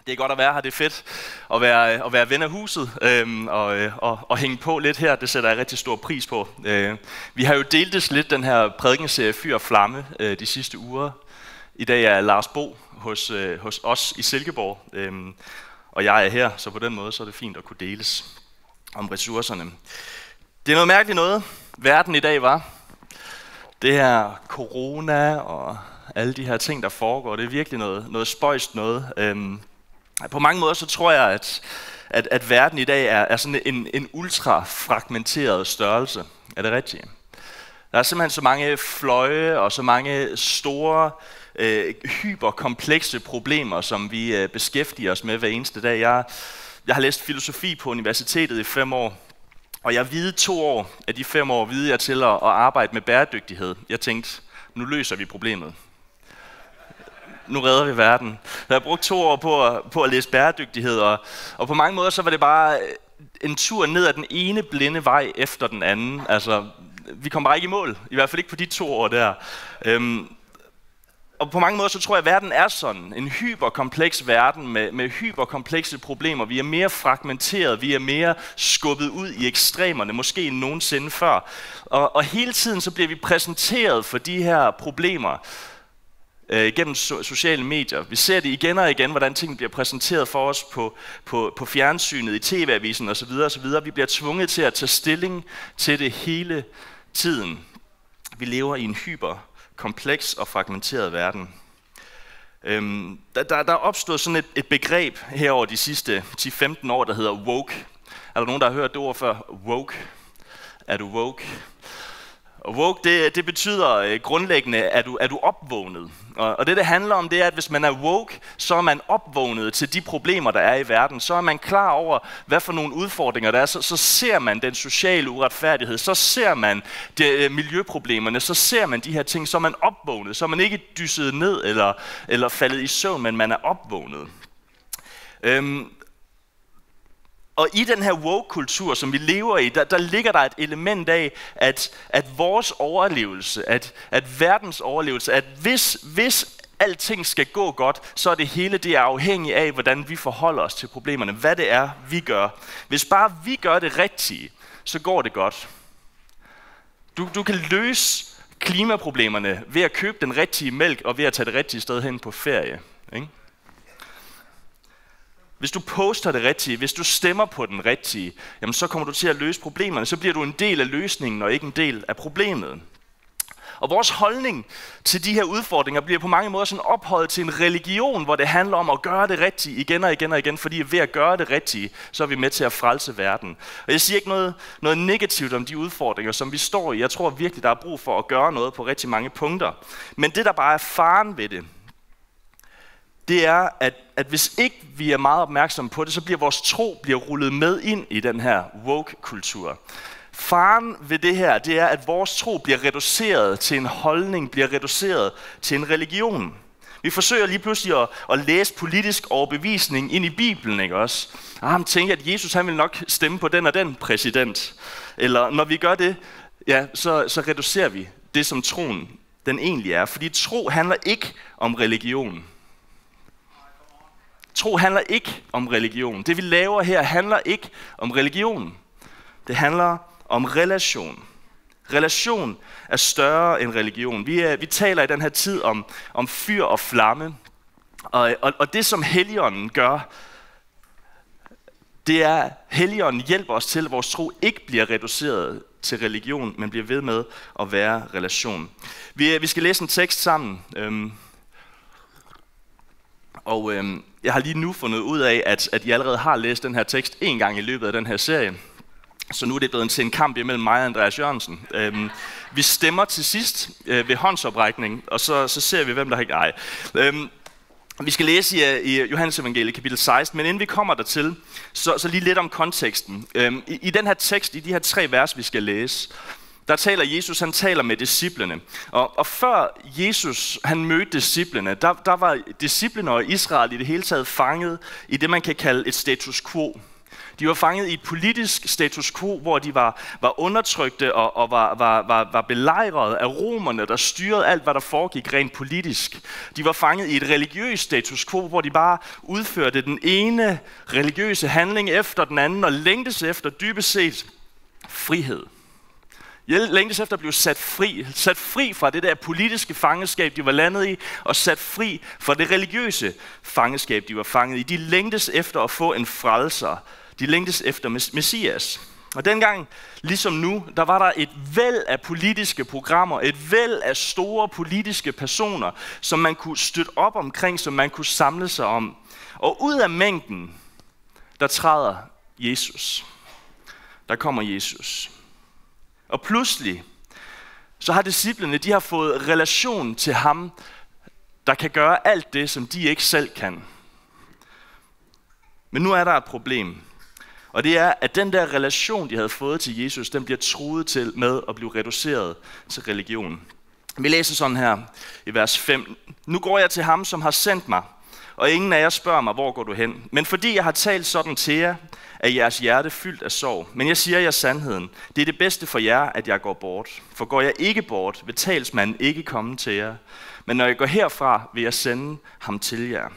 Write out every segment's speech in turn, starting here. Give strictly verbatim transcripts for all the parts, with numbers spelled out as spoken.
Det er godt at være her, det er fedt at være, at være ven af huset øhm, og, og, og hænge på lidt her, det sætter jeg rigtig stor pris på. Øh, vi har jo deltes lidt den her prædikenserie Fyr og Flamme øh, de sidste uger. I dag er Lars Bo hos, øh, hos os i Silkeborg, øh, og jeg er her, så på den måde så er det fint at kunne deles om ressourcerne. Det er noget mærkeligt noget, verden i dag var. Det her corona og alle de her ting, der foregår, det er virkelig noget, noget spøjst noget. Øhm, på mange måder så tror jeg, at, at, at verden i dag er, er sådan en, en ultrafragmenteret størrelse. Er det rigtigt? Der er simpelthen så mange fløje og så mange store, øh, hyperkomplekse problemer, som vi øh, beskæftiger os med hver eneste dag. Jeg, jeg har læst filosofi på universitetet i fem år, og jeg videde to år af de fem år, videde jeg til at, at arbejde med bæredygtighed. Jeg tænkte, nu løser vi problemet. Nu redder vi verden. Jeg har brugt to år på at, på at læse bæredygtighed, og, og på mange måder så var det bare en tur ned ad den ene blinde vej efter den anden. Altså, vi kom bare ikke i mål, i hvert fald ikke på de to år der. Øhm, og på mange måder så tror jeg, at verden er sådan. En hyperkompleks verden med, med hyperkomplekse problemer. Vi er mere fragmenteret, vi er mere skubbet ud i ekstremerne, måske end nogensinde før. Og, og hele tiden så bliver vi præsenteret for de her problemer øh, gennem so- sociale medier. Vi ser det igen og igen, hvordan tingene bliver præsenteret for os på, på, på fjernsynet, i tv-avisen osv. osv. Vi bliver tvunget til at tage stilling til det hele tiden. Vi lever i en hyper kompleks og fragmenteret verden. Øhm, der, der, der er opstået sådan et, et begreb her over de sidste ti til femten år, der hedder woke. Er der nogen, der har hørt det ord før? Woke. Er du woke? Og woke, det, det betyder øh, grundlæggende, at du er du opvågnet. Og, og det, det handler om, det er, at hvis man er woke, så er man opvågnet til de problemer, der er i verden. Så er man klar over, hvad for nogle udfordringer der er. Så, så ser man den sociale uretfærdighed. Så ser man de, øh, miljøproblemerne. Så ser man de her ting. Så er man opvågnet. Så er man ikke dysset ned eller, eller faldet i søvn, men man er opvågnet. Øhm, Og i den her woke-kultur, som vi lever i, der, der ligger der et element af, at, at vores overlevelse, at, at verdens overlevelse, at hvis, hvis alting skal gå godt, så er det hele det er afhængigt af, hvordan vi forholder os til problemerne, hvad det er, vi gør. Hvis bare vi gør det rigtige, så går det godt. Du, du kan løse klimaproblemerne ved at købe den rigtige mælk og ved at tage det rigtige sted hen på ferie, ikke? Hvis du poster det rigtige, hvis du stemmer på den rigtige, jamen så kommer du til at løse problemerne. Så bliver du en del af løsningen og ikke en del af problemet. Og vores holdning til de her udfordringer bliver på mange måder sådan ophøjet til en religion, hvor det handler om at gøre det rigtige igen og igen og igen, fordi ved at gøre det rigtige, så er vi med til at frelse verden. Og jeg siger ikke noget, noget negativt om de udfordringer, som vi står i. Jeg tror virkelig, der er brug for at gøre noget på rigtig mange punkter. Men det, der bare er faren ved det, det er, at, at hvis ikke vi er meget opmærksomme på det, så bliver vores tro bliver rullet med ind i den her woke-kultur. Faren ved det her, det er, at vores tro bliver reduceret til en holdning, bliver reduceret til en religion. Vi forsøger lige pludselig at, at læse politisk overbevisning ind i Bibelen, ikke også? Ah, han tænker, at Jesus han vil nok stemme på den og den præsident. Eller når vi gør det, ja, så, så reducerer vi det, som troen den egentlig er. Fordi tro handler ikke om religion. Tro handler ikke om religion. Det vi laver her handler ikke om religion. Det handler om relation. Relation er større end religion. Vi, er, vi taler i den her tid om, om fyr og flamme. Og, og, og det som Helligånden gør, det er, at Helligånden hjælper os til, at vores tro ikke bliver reduceret til religion, men bliver ved med at være relation. Vi, vi skal læse en tekst sammen. Øhm, Og øhm, jeg har lige nu fundet ud af, at, at I allerede har læst den her tekst en gang i løbet af den her serie. Så nu er det blevet til en kamp imellem mig og Andreas Jørgensen. Øhm, vi stemmer til sidst øh, ved håndsoprækning, og så, så ser vi, hvem der har ikke ej. Øhm, vi skal læse i, i Johannes evangeliet kapitel seksten, men inden vi kommer dertil, så, så lige lidt om konteksten. Øhm, i, I den her tekst, i de her tre vers, vi skal læse, der taler Jesus, han taler med disciplene. Og, og før Jesus han mødte disciplene, der, der var disciplene og Israel i det hele taget fanget i det, man kan kalde et status quo. De var fanget i et politisk status quo, hvor de var, var undertrykte og, og var, var, var, var belejret af romerne, der styrede alt, hvad der foregik rent politisk. De var fanget i et religiøst status quo, hvor de bare udførte den ene religiøse handling efter den anden og længtes efter dybest set frihed. Længtes efter at blive sat fri, sat fri fra det der politiske fangeskab, de var landet i, og sat fri fra det religiøse fangeskab, de var fanget i. De længtes efter at få en frelser. De længtes efter Messias. Og dengang, ligesom nu, der var der et væld af politiske programmer, et væld af store politiske personer, som man kunne støtte op omkring, som man kunne samle sig om. Og ud af mængden, der træder Jesus. Der kommer Jesus. Og pludselig, så har disciplene, de har fået relation til ham, der kan gøre alt det, som de ikke selv kan. Men nu er der et problem. Og det er, at den der relation, de havde fået til Jesus, den bliver truet til med at blive reduceret til religion. Vi læser sådan her i vers fem. Nu går jeg til ham, som har sendt mig, og ingen af jer spørger mig, hvor går du hen? Men fordi jeg har talt sådan til jer, er jeres hjerte fyldt af sorg. Men jeg siger jer sandheden. Det er det bedste for jer, at jeg går bort. For går jeg ikke bort, vil talsmanden ikke komme til jer. Men når jeg går herfra, vil jeg sende ham til jer.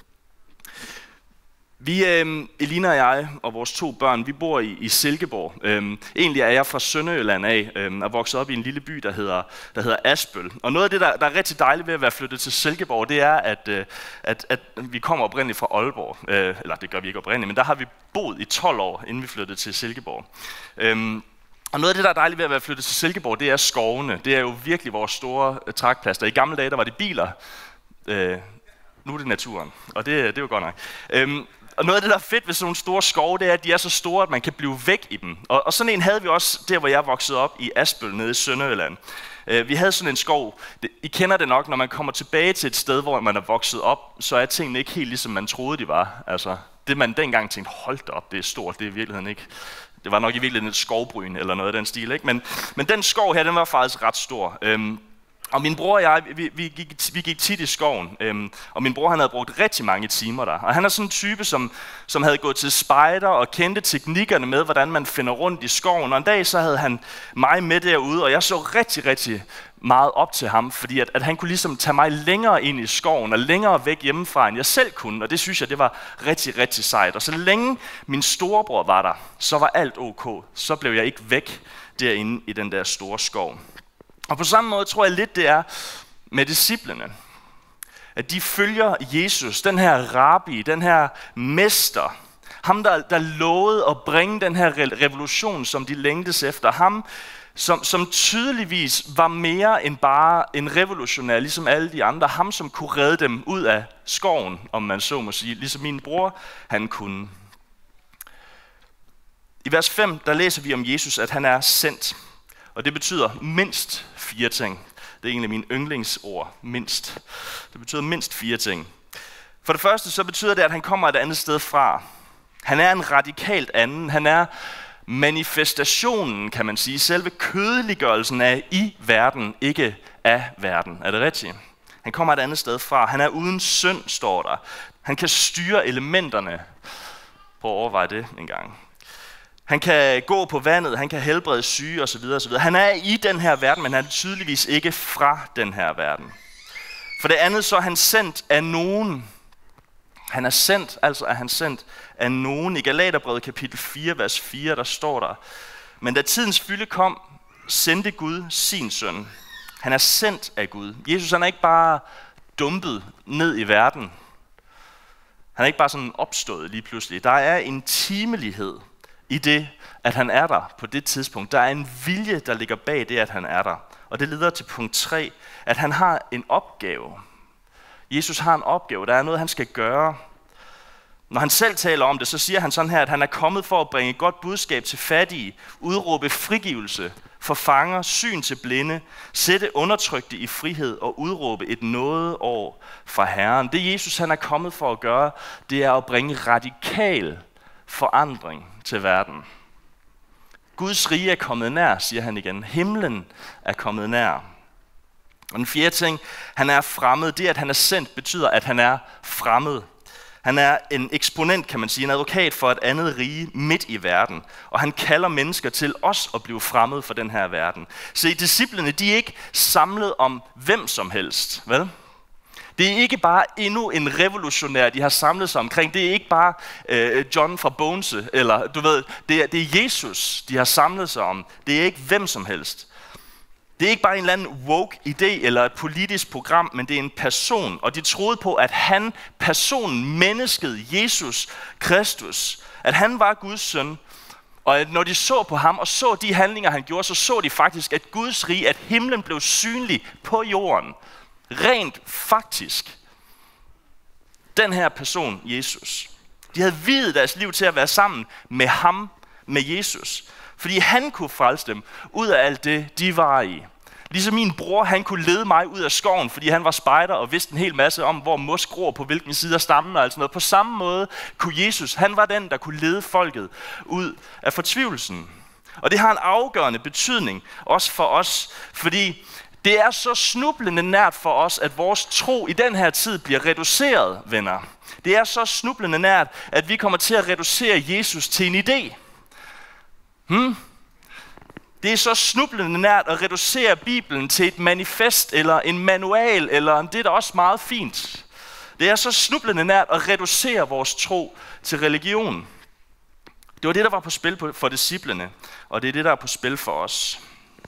Vi, øh, Elina og jeg og vores to børn, vi bor i, i Silkeborg. Øhm, egentlig er jeg fra Sønderjylland af, øhm, og vokset op i en lille by, der hedder, der hedder Asbøl. Og noget af det, der, der er rigtig dejligt ved at være flyttet til Silkeborg, det er, at, øh, at, at vi kommer oprindeligt fra Aalborg. Øh, eller det gør vi ikke oprindeligt, men der har vi boet i tolv år, inden vi flyttede til Silkeborg. Øhm, Og noget af det, der er dejligt ved at være flyttet til Silkeborg, det er skovene. Det er jo virkelig vores store øh, trækplaster. I gamle dage, der var det biler. Øh, nu er det naturen, og det, det er jo godt nok. Øhm, Og noget af det, der er fedt ved sådan nogle store skove, det er, at de er så store, at man kan blive væk i dem. Og, og sådan en havde vi også der, hvor jeg voksede op i Asbøl, nede i Sønderjylland. Uh, vi havde sådan en skov. Det, I kender det nok, når man kommer tilbage til et sted, hvor man er vokset op, så er tingene ikke helt ligesom man troede, de var. Altså, det man dengang tænkte, hold da op, det er stort, det er i virkeligheden ikke. Det var nok i virkeligheden et skovbryn eller noget af den stil, ikke? Men, men den skov her, den var faktisk ret stor. Um, Og min bror og jeg, vi, vi, gik, vi gik tit i skoven, øhm, og min bror han havde brugt rigtig mange timer der. Og han er sådan en type, som, som havde gået til spejder og kendte teknikkerne med, hvordan man finder rundt i skoven. Og en dag så havde han mig med derude, og jeg så rigtig, rigtig meget op til ham, fordi at, at han kunne ligesom tage mig længere ind i skoven og længere væk hjemmefra, end jeg selv kunne. Og det synes jeg, det var rigtig, rigtig sejt. Og så længe min storebror var der, så var alt ok. Så blev jeg ikke væk derinde i den der store skov. Og på samme måde tror jeg lidt, det er med disciplene. At de følger Jesus, den her rabbi, den her mester. Ham, der, der lovede at bringe den her revolution, som de længtes efter. Ham, som, som tydeligvis var mere end bare en revolutionær, ligesom alle de andre. Ham, som kunne redde dem ud af skoven, om man så må sige. Ligesom min bror, han kunne. I vers fem, der læser vi om Jesus, at han er sendt. Og det betyder mindst fire ting. Det er egentlig mine yndlingsord, mindst. Det betyder mindst fire ting. For det første så betyder det, at han kommer et andet sted fra. Han er en radikalt anden. Han er manifestationen, kan man sige. Selve kødeliggørelsen af i verden, ikke af verden. Er det rigtigt? Han kommer et andet sted fra. Han er uden synd, står der. Han kan styre elementerne. Prøv at overveje det en gang. Han kan gå på vandet, han kan helbrede syge osv. osv. Han er i den her verden, men han er tydeligvis ikke fra den her verden. For det andet så er han sendt af nogen. Han er sendt, altså er han sendt af nogen. I Galaterbrevet kapitel fire, vers fire, der står der: Men da tidens fylde kom, sendte Gud sin søn. Han er sendt af Gud. Jesus han er ikke bare dumpet ned i verden. Han er ikke bare sådan opstået lige pludselig. Der er en timelighed i det, at han er der på det tidspunkt. Der er en vilje, der ligger bag det, at han er der. Og det leder til punkt tre, at han har en opgave. Jesus har en opgave. Der er noget, han skal gøre. Når han selv taler om det, så siger han sådan her, at han er kommet for at bringe et godt budskab til fattige, udråbe frigivelse for fanger, syn til blinde, sætte undertrykte i frihed og udråbe et nådeår fra Herren. Det Jesus han er kommet for at gøre, det er at bringe radikal forandring til verden. Guds rige er kommet nær, siger han igen. Himlen er kommet nær. Og den fjerde ting, han er fremmed. Det, at han er sendt, betyder, at han er fremmed. Han er en eksponent, kan man sige, en advokat for et andet rige midt i verden. Og han kalder mennesker til os at blive fremmed for den her verden. Så disciplene, de er ikke samlet om hvem som helst, vel? Det er ikke bare endnu en revolutionær, de har samlet sig omkring. Det er ikke bare øh, John fra Bogense, eller du ved, det er, det er Jesus, de har samlet sig om. Det er ikke hvem som helst. Det er ikke bare en eller anden woke idé eller et politisk program, men det er en person. Og de troede på, at han, personen, mennesket, Jesus Kristus, at han var Guds søn. Og at når de så på ham og så de handlinger, han gjorde, så så de faktisk, at Guds rige, at himlen blev synlig på jorden. Rent faktisk. Den her person, Jesus. De havde viet deres liv til at være sammen med ham, med Jesus. Fordi han kunne frelse dem ud af alt det, de var i. Ligesom min bror, han kunne lede mig ud af skoven, fordi han var spejder og vidste en hel masse om, hvor mos gror på hvilken side af stammen og alt sådan noget. På samme måde kunne Jesus, han var den, der kunne lede folket ud af fortvivlelsen. Og det har en afgørende betydning, også for os, fordi det er så snublende nært for os, at vores tro i den her tid bliver reduceret, venner. Det er så snublende nært, at vi kommer til at reducere Jesus til en idé. Hmm? Det er så snublende nært at reducere Bibelen til et manifest, eller en manual, eller det er da også meget fint. Det er så snublende nært at reducere vores tro til religion. Det var det, der var på spil for disciplene, og det er det, der er på spil for os.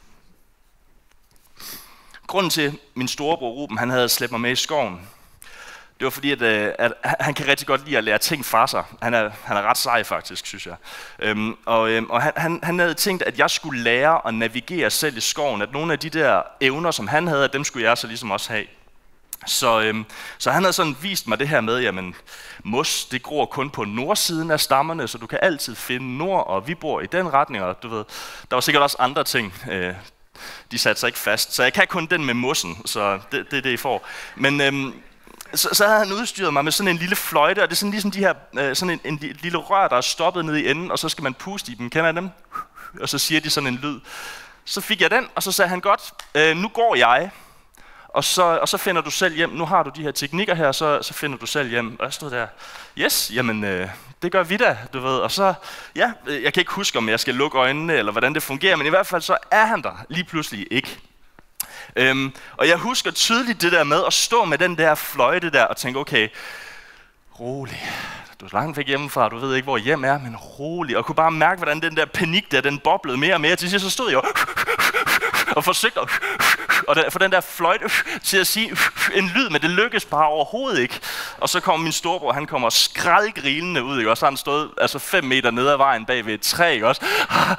Grunden til, at min storebror Ruben, han havde slæbt mig med i skoven, det var fordi, at, at han kan rigtig godt lide at lære ting fra sig. Han er, han er ret sej faktisk, synes jeg. Øhm, og øhm, og han, han, han havde tænkt, at jeg skulle lære at navigere selv i skoven. At nogle af de der evner, som han havde, dem skulle jeg så ligesom også have. Så, øhm, så han havde sådan vist mig det her med, jamen mos, det gror kun på nordsiden af stammerne, så du kan altid finde nord, og vi bor i den retning, og du ved, der var sikkert også andre ting. Øh, de satte sig ikke fast, så jeg kan kun den med mossen, så det, det er det, I får. Men øhm, Så, så havde han udstyret mig med sådan en lille fløjte, og det er sådan ligesom de her, øh, sådan en, en lille rør, der er stoppet nede i enden, og så skal man puste i dem. Kender I dem? Og så siger de sådan en lyd. Så fik jeg den, og så sagde han, godt, øh, nu går jeg, og så, og så finder du selv hjem. Nu har du de her teknikker her, så, så finder du selv hjem. Og jeg stod der, yes, jamen øh, det gør vi da, du ved. Og så, ja, jeg kan ikke huske, om jeg skal lukke øjnene, eller hvordan det fungerer, men i hvert fald så er han der lige pludselig ikke. Øhm, og jeg husker tydeligt det der med at stå med den der fløjte der og tænke, okay, rolig, du er langt væk hjemmefra, du ved ikke, hvor hjem er, men rolig. Og kunne bare mærke, hvordan den der panik der, den boblede mere og mere. Til sidst så stod jeg og forsøgte at få den der fløjte til at sige en lyd, men det lykkedes bare overhovedet ikke. Og så kommer min storebror, han kommer skraldgrilende ud, ikke? Og så har han stået altså fem meter nede ad vejen bag ved et træ, ikke? Også.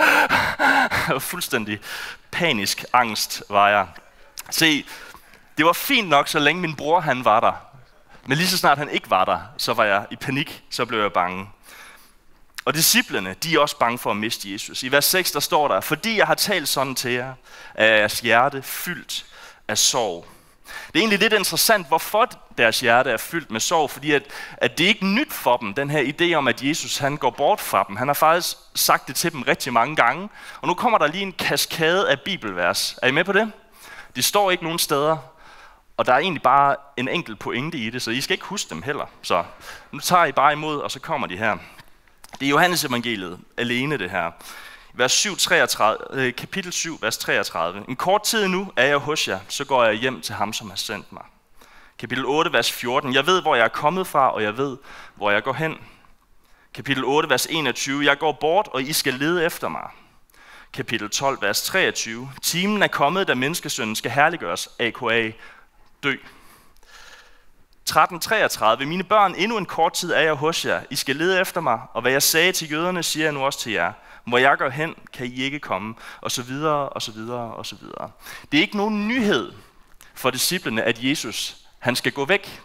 Fuldstændig panisk angst var jeg. Se, det var fint nok, så længe min bror han var der. Men lige så snart han ikke var der, så var jeg i panik, så blev jeg bange. Og disciplene, de er også bange for at miste Jesus. I vers seks, der står der, fordi jeg har talt sådan til jer, er jeres hjerte fyldt af sorg. Det er egentlig lidt interessant, hvorfor deres hjerte er fyldt med sorg, fordi at, at det er ikke nyt for dem, den her idé om, at Jesus han går bort fra dem. Han har faktisk sagt det til dem rigtig mange gange. Og nu kommer der lige en kaskade af bibelvers. Er I med på det? De står ikke nogen steder, og der er egentlig bare en enkelt pointe i det, så I skal ikke huske dem heller. Så nu tager I bare imod, og så kommer de her. Det er Johannes evangeliet alene det her. Vers syv, treogtredive, kapitel syv, vers treogtredive. En kort tid nu er jeg hos jer, så går jeg hjem til ham, som har sendt mig. Kapitel otte, vers fjorten. Jeg ved, hvor jeg er kommet fra, og jeg ved, hvor jeg går hen. Kapitel otte, vers enogtyve. Jeg går bort, og I skal lede efter mig. Kapitel tolv, vers treogtyve. Timen er kommet, da menneskesønnen skal herliggøres, A K A dø. tretten treogtredive. Mine børn, endnu en kort tid er jeg hos jer. I skal lede efter mig, og hvad jeg sagde til jøderne, siger jeg nu også til jer. Hvor jeg går hen, kan I ikke komme, og så videre, og så videre, og så videre. Det er ikke nogen nyhed for disciplene, at Jesus, han skal gå væk.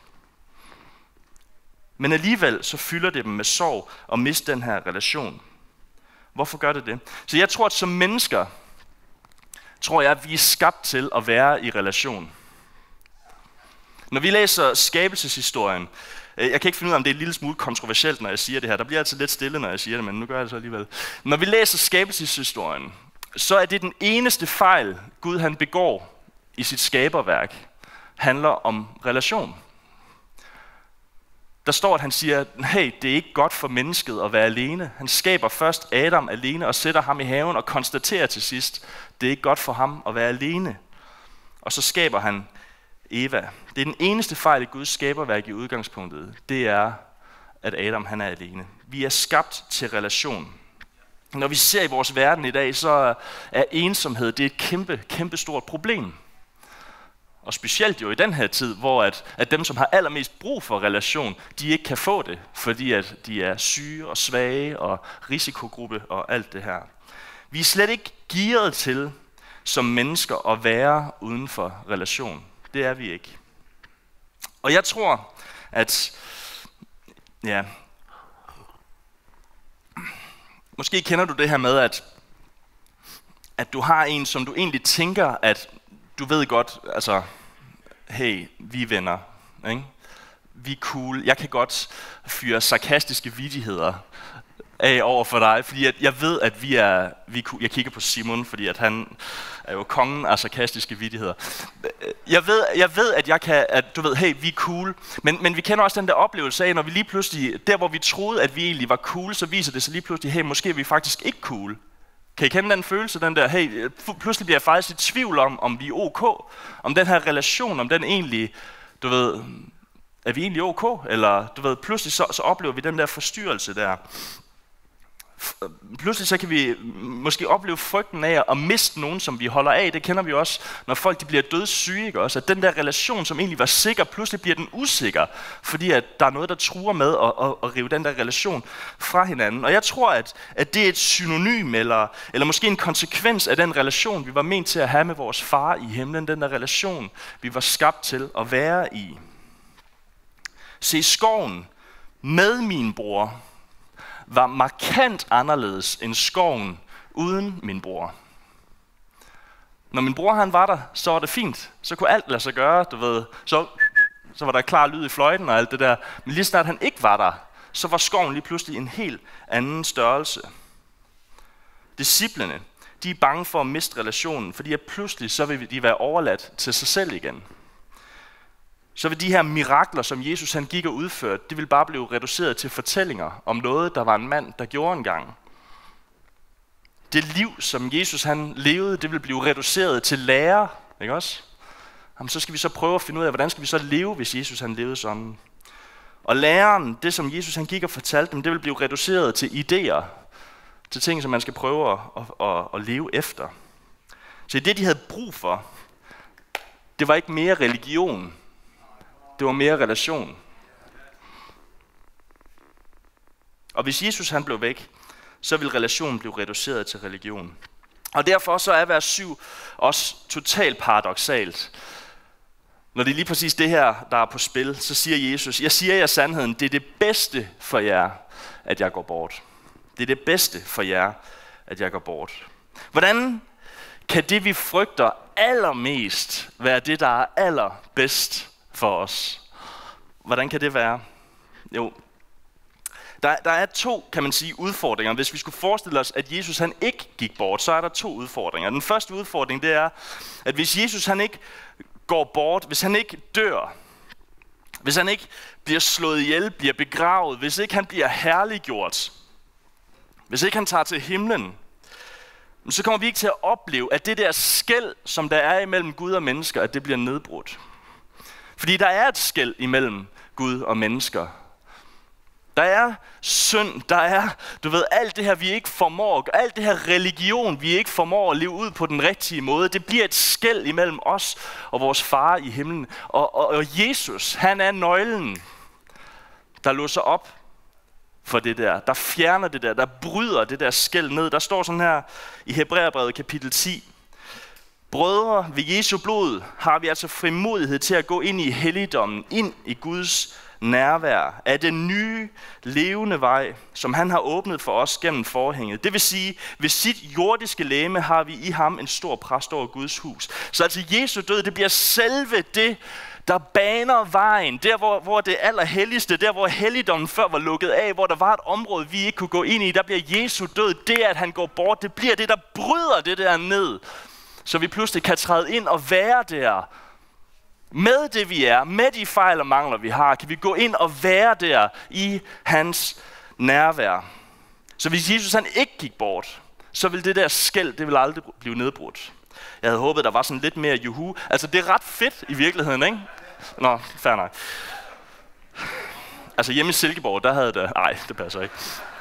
Men alligevel så fylder det dem med sorg og miste den her relation. Hvorfor gør det det? Så jeg tror, at som mennesker, tror jeg, at vi er skabt til at være i relation. Når vi læser skabelseshistorien, jeg kan ikke finde ud af, om det er en lille smule kontroversielt, når jeg siger det her. Der bliver altid lidt stille, når jeg siger det, men nu gør jeg det så alligevel. Når vi læser skabelseshistorien, så er det den eneste fejl, Gud han begår i sit skaberværk, handler om relation. Der står, at han siger, hey, det er ikke godt for mennesket at være alene. Han skaber først Adam alene og sætter ham i haven og konstaterer til sidst, det er ikke godt for ham at være alene. Og så skaber han Eva. Det er den eneste fejl i Guds skaberværk i udgangspunktet. Det er, at Adam han er alene. Vi er skabt til relation. Når vi ser i vores verden i dag, så er ensomhed det er et kæmpe, kæmpe stort problem. Og specielt jo i den her tid, hvor at, at dem, som har allermest brug for relation, de ikke kan få det, fordi at de er syge og svage og risikogruppe og alt det her. Vi er slet ikke gearet til som mennesker at være uden for relation. Det er vi ikke. Og jeg tror, at ja, måske kender du det her med, at, at du har en, som du egentlig tænker, at du ved godt, altså, hey, vi er venner, ikke? Vi er cool, jeg kan godt fyre sarkastiske vittigheder af over for dig, fordi at jeg ved, at vi er, vi er cool. Jeg kigger på Simon, fordi at han er jo kongen af sarkastiske vittigheder. Jeg ved, jeg ved at jeg kan, at du ved, hey, vi er cool, men, men vi kender også den der oplevelse af, når vi lige pludselig, der hvor vi troede, at vi egentlig var cool, så viser det sig lige pludselig, hey, måske er vi faktisk ikke cool. Kan I kende den følelse, den der, hey, pludselig bliver jeg faktisk i tvivl om, om vi er ok, om den her relation, om den egentlig, du ved, er vi egentlig ok, eller du ved, pludselig så, så oplever vi den der forstyrrelse der. Pludselig så kan vi måske opleve frygten af at miste nogen, som vi holder af. Det kender vi også, når folk de bliver dødssyge, ikke også? At den der relation, som egentlig var sikker, pludselig bliver den usikker, fordi at der er noget, der truer med at, at, at rive den der relation fra hinanden. Og jeg tror, at, at det er et synonym, eller, eller måske en konsekvens af den relation, vi var ment til at have med vores far i himlen. Den der relation, vi var skabt til at være i. Se, skoven med min bror var markant anderledes end skoven uden min bror. Når min bror han var der, så var det fint. Så kunne alt lade sig gøre, du ved. Så, så var der klar lyd i fløjten og alt det der. Men lige snart han ikke var der, så var skoven lige pludselig en helt anden størrelse. Disciplene, de er bange for at miste relationen, fordi at pludselig så vil de være overladt til sig selv igen. Så vil de her mirakler, som Jesus han gik og udførte, det vil bare blive reduceret til fortællinger om noget, der var en mand, der gjorde engang. Det liv, som Jesus han levede, det vil blive reduceret til lære, ikke også? Jamen, så skal vi så prøve at finde ud af, hvordan skal vi så leve, hvis Jesus han levede sådan. Og læren, det som Jesus han gik og fortalte dem, det vil blive reduceret til idéer, til ting, som man skal prøve at, at, at, at leve efter. Så det, de havde brug for, det var ikke mere religion. Det var mere relation. Og hvis Jesus han blev væk, så vil relationen blive reduceret til religion. Og derfor så er vers syv også totalt paradoksalt. Når det er lige præcis det her, der er på spil, så siger Jesus, jeg siger jer sandheden, det er det bedste for jer, at jeg går bort. Det er det bedste for jer, at jeg går bort. Hvordan kan det, vi frygter allermest, være det, der er allerbedst for os? Hvordan kan det være? Jo, der, der er to, kan man sige, udfordringer. Hvis vi skulle forestille os, at Jesus han ikke gik bort, så er der to udfordringer. Den første udfordring, det er, at hvis Jesus han ikke går bort, hvis han ikke dør, hvis han ikke bliver slået ihjel, bliver begravet, hvis ikke han bliver herliggjort, hvis ikke han tager til himlen, så kommer vi ikke til at opleve, at det der skel, som der er imellem Gud og mennesker, at det bliver nedbrudt. Fordi der er et skel imellem Gud og mennesker. Der er synd, der er, du ved, alt det her, vi ikke formår, alt det her religion, vi ikke formår at leve ud på den rigtige måde, det bliver et skel imellem os og vores far i himlen. Og, og, og Jesus, han er nøglen, der låser op for det der, der fjerner det der, der bryder det der skel ned. Der står sådan her i Hebræerbrevet kapitel ti. Brødre, ved Jesu blod har vi altså frimodighed til at gå ind i helligdommen, ind i Guds nærvær af den nye, levende vej, som han har åbnet for os gennem forhænget. Det vil sige, ved sit jordiske legeme har vi i ham en stor præst over Guds hus. Så altså Jesu død, det bliver selve det, der baner vejen, der hvor, hvor det allerhelligste, der hvor helligdommen før var lukket af, hvor der var et område, vi ikke kunne gå ind i, der bliver Jesu død, det at han går bort, det bliver det, der bryder det der ned, så vi pludselig kan træde ind og være der, med det vi er, med de fejl og mangler vi har, kan vi gå ind og være der i hans nærvær. Så hvis Jesus han ikke gik bort, så ville det der skel, det ville aldrig blive nedbrudt. Jeg havde håbet, der var sådan lidt mere juhu. Altså det er ret fedt i virkeligheden, ikke? Nå, fair nok. Altså hjemme i Silkeborg, der havde det... Nej, det passer ikke.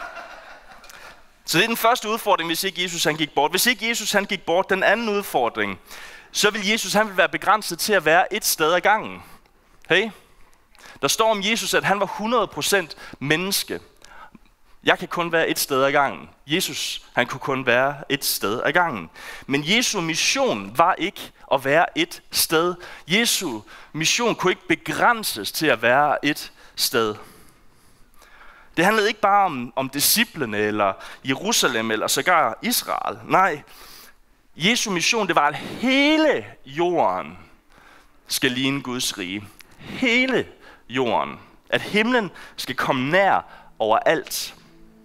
Så det er den første udfordring, hvis ikke Jesus han gik bort. Hvis ikke Jesus han gik bort, den anden udfordring, så vil Jesus han vil være begrænset til at være et sted ad gangen. Hey? Der står om Jesus, at han var hundrede procent menneske. Jeg kan kun være et sted ad gangen. Jesus, han kunne kun være et sted ad gangen. Men Jesu mission var ikke at være et sted. Jesu mission kunne ikke begrænses til at være et sted. Det handlede ikke bare om, om disciplene, eller Jerusalem, eller sågar Israel. Nej, Jesu mission, det var, at hele jorden skal ligne Guds rige. Hele jorden. At himlen skal komme nær overalt.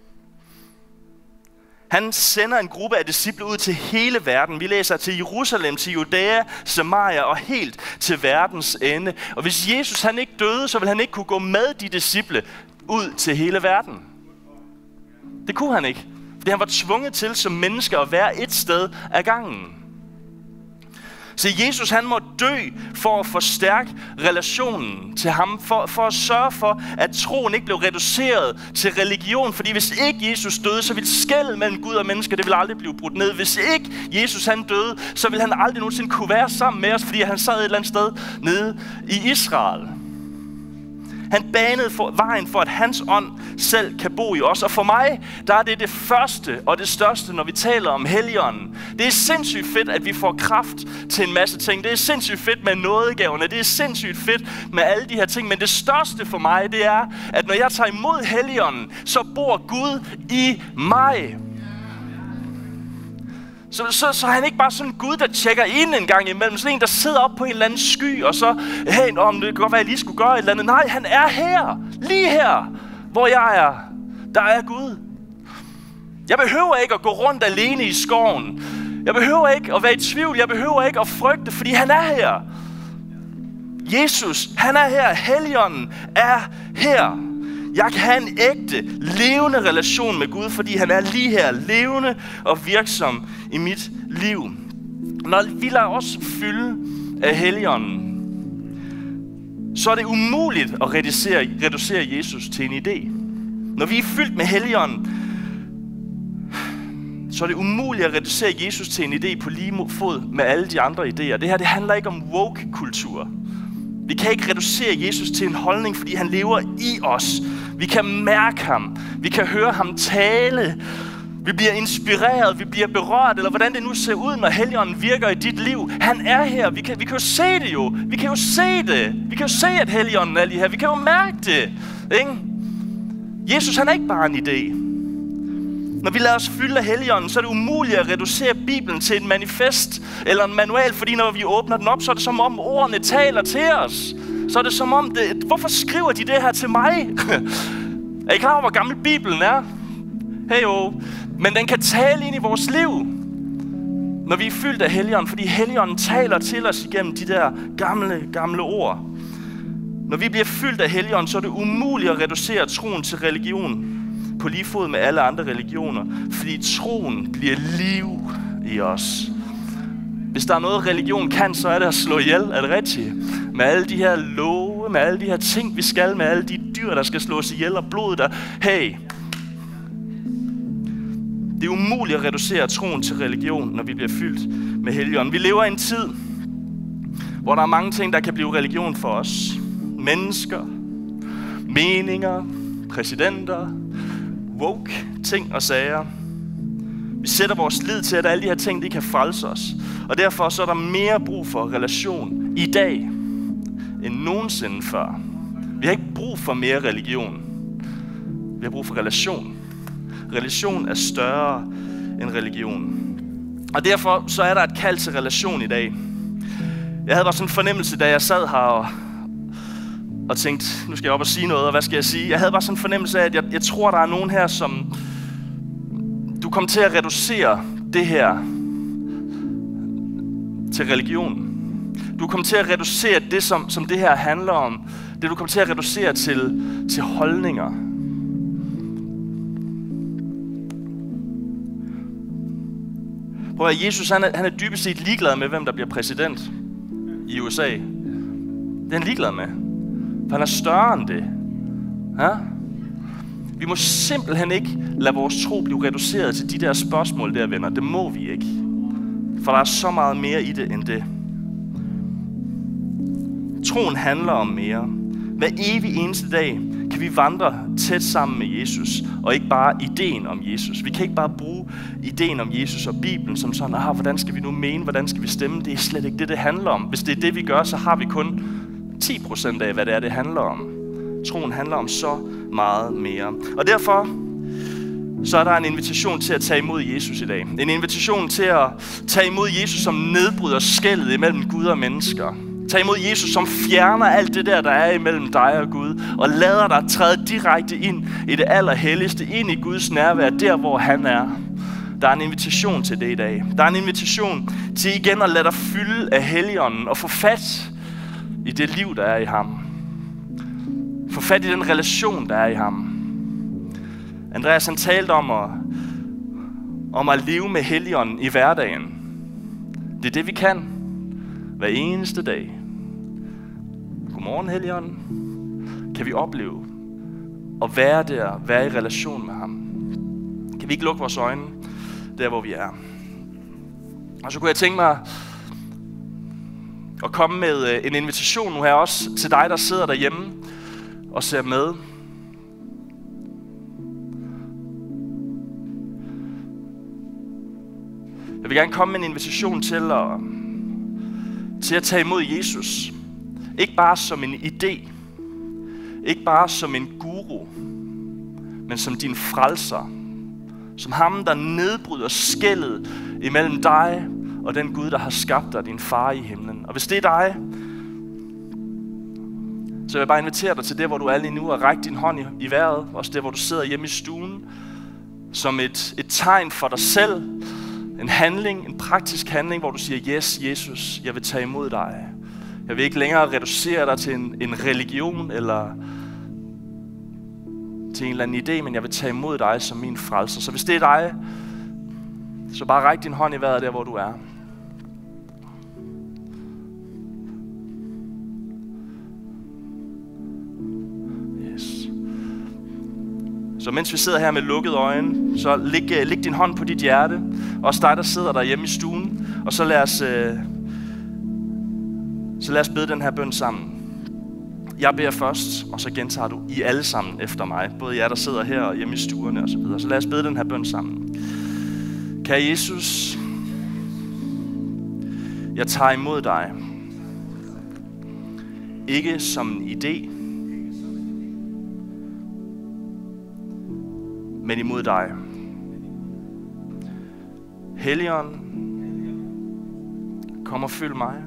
Han sender en gruppe af disciple ud til hele verden. Vi læser til Jerusalem, til Judæa, Samaria og helt til verdens ende. Og hvis Jesus han ikke døde, så ville han ikke kunne gå med de disciple ud til hele verden. Det kunne han ikke. Fordi han var tvunget til som menneske at være et sted ad gangen. Så Jesus han må dø for at forstærke relationen til ham. For, for at sørge for, at troen ikke blev reduceret til religion. Fordi hvis ikke Jesus døde, så ville skellet mellem Gud og mennesker, det ville aldrig blive brudt ned. Hvis ikke Jesus han døde, så ville han aldrig nogensinde kunne være sammen med os, fordi han sad et eller andet sted nede i Israel. Han banede for, vejen for, at hans ånd selv kan bo i os. Og for mig, der er det det første og det største, når vi taler om Helligånden. Det er sindssygt fedt, at vi får kraft til en masse ting. Det er sindssygt fedt med nådegaverne. Det er sindssygt fedt med alle de her ting. Men det største for mig, det er, at når jeg tager imod Helligånden, så bor Gud i mig. Så, så, så er han ikke bare sådan en Gud, der tjekker ind en gang imellem. Sådan en, der sidder op på en eller anden sky, og så, hey, om det kan godt være, at jeg lige skulle gøre et eller andet. Nej, han er her. Lige her, hvor jeg er. Der er Gud. Jeg behøver ikke at gå rundt alene i skoven. Jeg behøver ikke at være i tvivl. Jeg behøver ikke at frygte, fordi han er her. Jesus, han er her. Helligånden er her. Jeg kan have en ægte, levende relation med Gud, fordi han er lige her, levende og virksom i mit liv. Når vi lader os fylde af Helligånden, så er det umuligt at reducere, reducere Jesus til en idé. Når vi er fyldt med Helligånden, så er det umuligt at reducere Jesus til en idé på lige fod med alle de andre idéer. Det her, det handler ikke om woke-kultur. Vi kan ikke reducere Jesus til en holdning, fordi han lever i os. Vi kan mærke ham. Vi kan høre ham tale. Vi bliver inspireret. Vi bliver berørt. Eller hvordan det nu ser ud, når Helligånden virker i dit liv. Han er her. Vi kan, vi kan jo se det jo. Vi kan jo se det. Vi kan jo se, at Helligånden er lige her. Vi kan jo mærke det. Ikke? Jesus, han er ikke bare en idé. Når vi lader os fylde af Helligånden, så er det umuligt at reducere Bibelen til en manifest eller en manual, fordi når vi åbner den op, så er det som om ordene taler til os. Så er det som om, det, hvorfor skriver de det her til mig? Er I klar over, hvor gammel Bibelen er? Hey jo. Men den kan tale ind i vores liv, når vi er fyldt af Helligånden, fordi Helligånden taler til os igennem de der gamle, gamle ord. Når vi bliver fyldt af Helligånden, så er det umuligt at reducere troen til religion på lige fod med alle andre religioner, fordi troen bliver liv i os. Hvis der er noget, religion kan, så er det at slå ihjel. Er det rigtigt? Med alle de her love, med alle de her ting, vi skal, med alle de dyr, der skal slås ihjel, og blodet der. Hey! Det er umuligt at reducere troen til religion, når vi bliver fyldt med Helligånden. Vi lever i en tid, hvor der er mange ting, der kan blive religion for os. Mennesker, meninger, præsidenter, woke, ting og sager. Vi sætter vores lid til, at alle de her ting, de kan frelse os. Og derfor så er der mere brug for relation i dag, end nogensinde før. Vi har ikke brug for mere religion. Vi har brug for relation. Relation er større end religion. Og derfor så er der et kald til relation i dag. Jeg havde bare sådan en fornemmelse, da jeg sad her og, og tænkte, nu skal jeg op og sige noget, og hvad skal jeg sige? Jeg havde bare sådan en fornemmelse af, at jeg, jeg tror, der er nogen her, som du kommer til at reducere det her til religion. Du kommer til at reducere det, som, som det her handler om. Det du kommer til at reducere til, til holdninger. Prøv at Jesus han er, han er dybest set ligeglad med, hvem der bliver præsident i U S A. Det er han ligeglad med. For han er større end det. Ja? Vi må simpelthen ikke lade vores tro blive reduceret til de der spørgsmål der, venner. Det må vi ikke. For der er så meget mere i det end det. Troen handler om mere. Hver evig eneste dag kan vi vandre tæt sammen med Jesus, og ikke bare ideen om Jesus. Vi kan ikke bare bruge ideen om Jesus og Bibelen som sådan, ah, hvordan skal vi nu mene, hvordan skal vi stemme? Det er slet ikke det, det handler om. Hvis det er det, vi gør, så har vi kun ti procent af, hvad det er, det handler om. Troen handler om så meget mere. Og derfor så er der en invitation til at tage imod Jesus i dag. En invitation til at tage imod Jesus, som nedbryder skellet imellem Gud og mennesker. Tag imod Jesus, som fjerner alt det der, der er imellem dig og Gud, og lader dig træde direkte ind i det allerhelligste, ind i Guds nærvær, der hvor han er. Der er en invitation til det i dag. Der er en invitation til igen at lade dig fylde af Helligånden og få fat i det liv, der er i ham. Få fat i den relation, der er i ham. Andreas han talte om at, om at leve med Helligånden i hverdagen. Det er det, vi kan hver eneste dag. Godmorgen, Helligånden. Kan vi opleve at være der, være i relation med ham? Kan vi ikke lukke vores øjne der, hvor vi er? Og så kunne jeg tænke mig at komme med en invitation nu her også til dig, der sidder derhjemme og ser med. Jeg vil gerne komme med en invitation til at, til at tage imod Jesus. Ikke bare som en idé. Ikke bare som en guru. Men som din frelser. Som ham, der nedbryder skellet imellem dig og den Gud, der har skabt dig, din far i himlen. Og hvis det er dig, så vil jeg bare invitere dig til det, hvor du er lige nu, og række din hånd i, i vejret. Også det, hvor du sidder hjemme i stuen. Som et, et tegn for dig selv. En handling, en praktisk handling, hvor du siger, yes, Jesus, jeg vil tage imod dig. Jeg vil ikke længere reducere dig til en, en religion eller til en eller anden idé, men jeg vil tage imod dig som min frelser. Så hvis det er dig, så bare ræk din hånd i vejret der, hvor du er. Yes. Så mens vi sidder her med lukkede øjne, så læg, læg din hånd på dit hjerte. Også dig, der sidder der hjemme i stuen. Og så lad os, øh, så lad os bede den her bøn sammen. Jeg beder først, og så gentager du I alle sammen efter mig. Både jer, der sidder her og hjemme i stuerne og så videre. Så lad os bede den her bøn sammen. Kære Jesus, jeg tager imod dig. Ikke som en idé, men imod dig. Helligånd, kom og følg mig.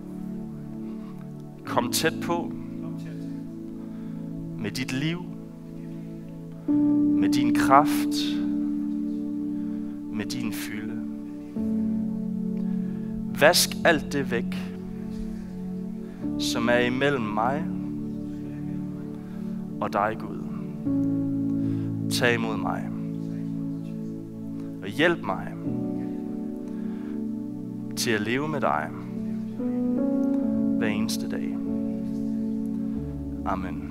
Kom tæt på med dit liv, med din kraft, med din fylde. Vask alt det væk, som er imellem mig og dig, Gud. Tag imod mig og hjælp mig til at leve med dig hver eneste dag. Amen.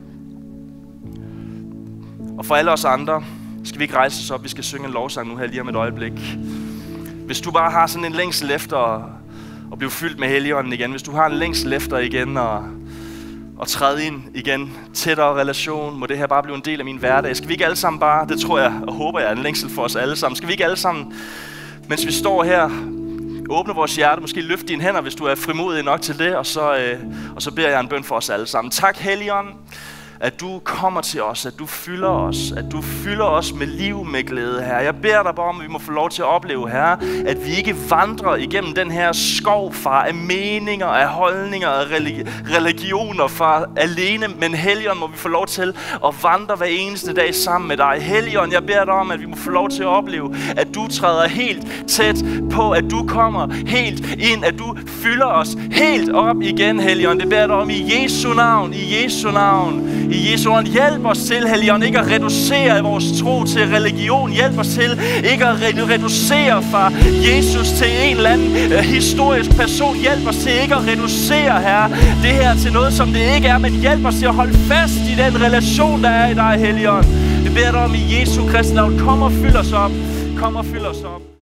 Og for alle os andre, skal vi ikke rejse os op, vi skal synge en lovsang nu her lige om et øjeblik. Hvis du bare har sådan en længsel efter at, at blive fyldt med Helligånden igen, hvis du har en længsel efter igen at, at træde ind igen, tættere relation, må det her bare blive en del af min hverdag. Skal vi ikke alle sammen bare, det tror jeg og håber jeg er en længsel for os alle sammen, skal vi ikke alle sammen, mens vi står her, åbne vores hjerte, måske løfte dine hænder, hvis du er frimodig nok til det, og så, øh, og så beder jeg en bøn for os alle sammen. Tak, Helligånd, at du kommer til os, at du fylder os, at du fylder os med liv, med glæde, Herre. Jeg beder dig bare om, at vi må få lov til at opleve, Herre, at vi ikke vandrer igennem den her skov, far, af meninger, af holdninger, af religi- religioner, far, alene, men Helligånd, må vi få lov til at vandre hver eneste dag sammen med dig. Helligånd, jeg beder dig om, at vi må få lov til at opleve, at du træder helt tæt på, at du kommer helt ind, at du fylder os helt op igen, Helligånd. Det beder jeg dig om i Jesu navn, i Jesu navn. I Jesu navn, hjælp os til, Helligånd, ikke at reducere vores tro til religion. Hjælp os til ikke at reducere fra Jesus til en eller anden uh, historisk person. Hjælp os til ikke at reducere, Herre, det her til noget, som det ikke er, men hjælp os til at holde fast i den relation, der er i dig, Helligånd. Det beder jeg dig om i Jesu Kristi navn. Kom og fyld os op. Kom og fyld os op.